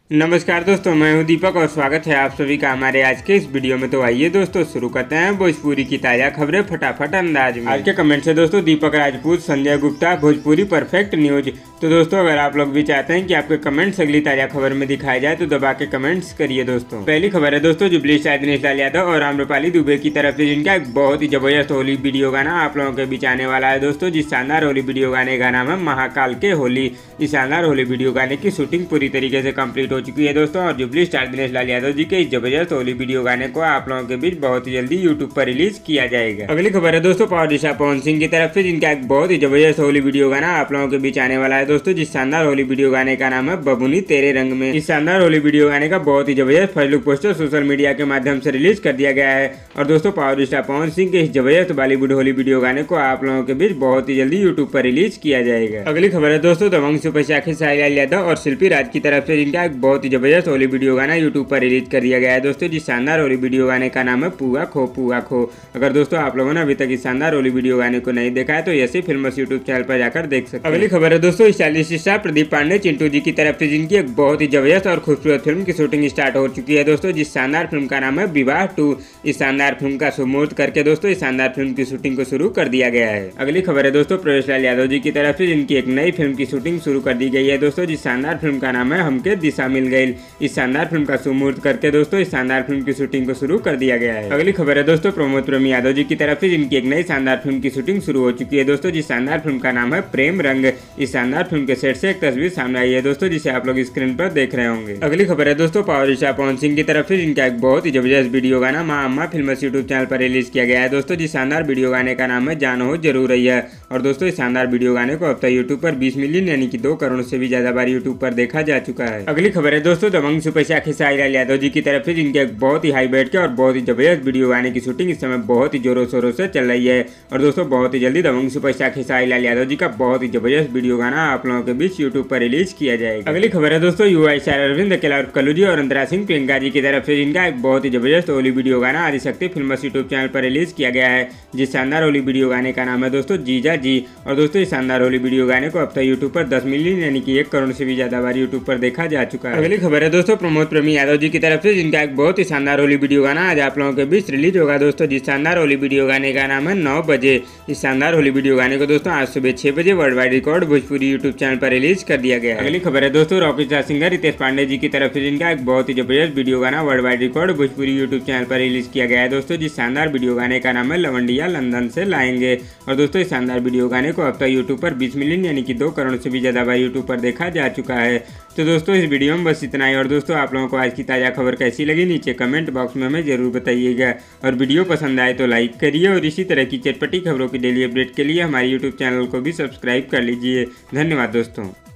नमस्कार दोस्तों, मैं हूं दीपक और स्वागत है आप सभी का हमारे आज के इस वीडियो में। तो आइए दोस्तों शुरू करते हैं भोजपुरी की ताज़ा खबरें फटाफट अंदाज में। आज के कमेंट से दोस्तों दीपक राजपूत, संजय गुप्ता, भोजपुरी परफेक्ट न्यूज। तो दोस्तों अगर आप लोग भी चाहते हैं कि आपके कमेंट्स अगली ताज़ा खबर में दिखाए जाए तो दबा के कमेंट्स करिए दोस्तों। पहली खबर है दोस्तों जुबली स्टार दिनेश लाल यादव और आम्रपाली दुबे की तरफ से जिनका एक बहुत ही जबरदस्त होली वीडियो गाना आप लोगों के बीच आने वाला है दोस्तों। जिस शानदार होली वीडियो गाने का नाम है महाकाल के होली। इस शानदार होली वीडियो गाने की शूटिंग पूरी तरीके से कंप्लीट हो चुकी है दोस्तों और जुबली स्टार दिनेश लाल यादव जी के इस जबरदस्त होली वीडियो गाने को आप लोगों के बीच बहुत ही जल्दी यूट्यूब पर रिलीज किया जाएगा। अगली खबर है दोस्तों पावर दिशा पवन सिंह की तरफ से जिनका एक बहुत ही जबरदस्त होली वीडियो गाना आप लोगों के बीच आने वाला है दोस्तों। जिस शानदार होली वीडियो गाने का नाम है बबुनी तेरे रंग में। इस शानदार होली वीडियो गाने का बहुत ही जबरदस्त first look poster social media के माध्यम से रिलीज कर दिया गया है और दोस्तों पावर दिशा पवन सिंह के इस जबरदस्त बॉलीवुड होली वीडियो गाने को आप लोगों के बीच बहुत ही जल्दी यूट्यूब पर रिलीज किया जाएगा। अगली खबर है दोस्तों दबंग सुपर स्टार साई लाल यादव और शिल्पी राज की तरफ से जिनका एक बहुत ही जबरदस्त होली वीडियो गाना यूट्यूब पर रिलीज कर दिया गया है दोस्तों। जिस शानदार होली वीडियो गाने का नाम है पुआ खो पुआ खो। अगर दोस्तों आप लोगों ने अभी तक इस शानदार होली वीडियो गाने को नहीं देखा है तो ऐसे फिल्मस यूट्यूब चैनल पर जाकर देख सकते हैं। अगली खबर है दोस्तों स्टाइलिश स्टार प्रदीप पांडे चिंटू जी की तरफ से जिनकी एक बहुत ही जबरदस्त और खूबसूरत फिल्म की शूटिंग स्टार्ट हो चुकी है दोस्तों। जिस शानदार फिल्म का नाम है विवाह 2। इस शानदार फिल्म का शुभ करके दोस्तों इस शानदार फिल्म की शूटिंग को शुरू कर दिया गया है। अगली खबर है दोस्तों प्रवेश लाल यादव जी की तरफ से जिनकी एक नई फिल्म की शूटिंग शुरू कर दी गई है दोस्तों। जिस शानदार फिल्म का नाम है हमके दिशा मिल गई। इस शानदार फिल्म का शुभ करके दोस्तों इस शानदार फिल्म की शूटिंग को शुरू कर दिया गया है। अगली खबर है दोस्तों प्रमोद प्रेमी यादव जी की तरफ से जिनकी एक नई शानदार फिल्म की शूटिंग शुरू हो चुकी है दोस्तों। जिस शानदार फिल्म का नाम है प्रेम रंग। इस शानदार फिल्म के सेट से एक तस्वीर सामने आई है दोस्तों जिसे आप लोग स्क्रीन पर देख रहे होंगे। अगली खबर है दोस्तों पावर दिशा पवन सिंह की तरफ से जिनका एक बहुत ही जबरदस्त वीडियो गाना Maa Amma films YouTube channel पर रिलीज किया गया है दोस्तों। जिस शानदार वीडियो गाने का नाम है जान हो जरूर रही है और दोस्तों इस शानदार वीडियो गाने को अब तक यूट्यूब पर 20 मिलियन यानी कि 2 करोड़ से भी ज्यादा बार यूट्यूब पर देखा जा चुका है। अगली खबर है दोस्तों दबंग सुपर स्टार खेसारी लाल यादव जी की तरफ से जिनके एक बहुत ही हाई बैठ के और बहुत ही जबरदस्त वीडियो गाने की शूटिंग इस समय बहुत ही जोरों शोरों से चल रही है और दोस्तों बहुत ही जल्दी दबंग सुपरस्टार खेसारी लाल यादव जी का बहुत ही जबरदस्त वीडियो गाना आप लोगों के बीच यूट्यूब पर रिलीज किया जाएगा। अगली खबर है दोस्तों युवा स्टार अरविंद अकेला और कल्लू जी और अंतरा सिंह प्रियंका जी की तरफ से जिनका एक बहुत ही जबरदस्त होली वीडियो गाना आदिशक्ति फिल्मस यूट्यूब चैनल पर रिलीज किया गया है। जिस शानदार होली वीडियो गाने का नाम है दोस्तों जीजा जी और दोस्तों इस शानदार होली वीडियो गाने को अब तक यूट्यूब पर 10 मिलियन यानी कि 1 करोड़ से भी ज्यादा बार यूट्यूब पर देखा जा चुका है। अगली खबर है दोस्तों प्रमोद प्रेमी यादव जी की तरफ से जिनका एक बहुत ही शानदार होली वीडियो गाना आज आप लोगों के बीच रिलीज होगा दोस्तों। जिस शानदार होली वीडियो गाने का नाम है 9 बजे। इस शानदार होली वीडियो गाने को दोस्तों आज सुबह 6 बजे world wide record Bhojpuri YouTube channel पर रिलीज कर दिया गया है। अगली खबर है दोस्तों rocky star singer Ritesh Pandey ji की तरफ से जिनका एक बहुत ही जबरदस्त वीडियो गाना world wide record Bhojpuri YouTube channel पर रिलीज किया गया है दोस्तों। जिस शानदार वीडियो गाने का नाम है लवंडिया लंदन से लाएंगे और दोस्तों इस शानदार वीडियो गाने को अब तक यूट्यूब पर 20 मिलियन यानी कि 2 करोड़ से भी ज्यादा बार यूट्यूब पर देखा जा चुका है। तो दोस्तों इस वीडियो में बस इतना ही और दोस्तों आप लोगों को आज की ताज़ा खबर कैसी लगी नीचे कमेंट बॉक्स में हमें जरूर बताइएगा और वीडियो पसंद आए तो लाइक करिए और इसी तरह की चटपटी खबरों की डेली अपडेट के लिए हमारे यूट्यूब चैनल को भी सब्सक्राइब कर लीजिए। धन्यवाद दोस्तों।